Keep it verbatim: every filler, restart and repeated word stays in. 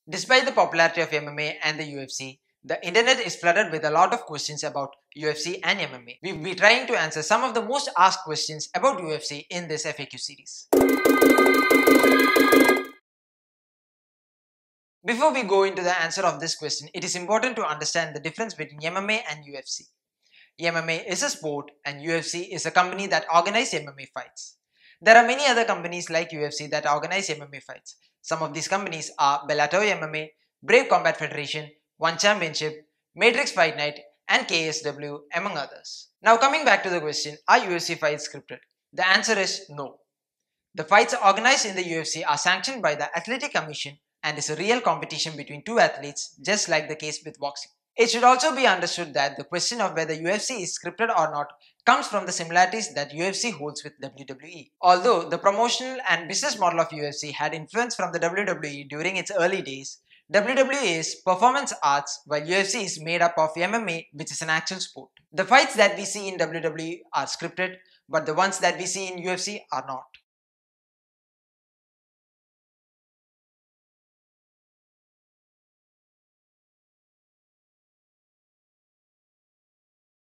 Despite the popularity of M M A and the U F C, the internet is flooded with a lot of questions about U F C and M M A. We'll be trying to answer some of the most asked questions about U F C in this F A Q series. Before we go into the answer of this question, it is important to understand the difference between M M A and U F C. M M A is a sport and U F C is a company that organizes M M A fights. There are many other companies like U F C that organize M M A fights. Some of these companies are Bellator M M A, Brave Combat Federation, One Championship, Matrix Fight Night, and K S W, among others. Now coming back to the question, are U F C fights scripted? The answer is no. The fights organized in the U F C are sanctioned by the Athletic Commission and is a real competition between two athletes, just like the case with boxing. It should also be understood that the question of whether U F C is scripted or not comes from the similarities that U F C holds with W W E. Although the promotional and business model of U F C had influence from the W W E during its early days, W W E is performance arts while U F C is made up of M M A, which is an actual sport. The fights that we see in W W E are scripted, but the ones that we see in U F C are not.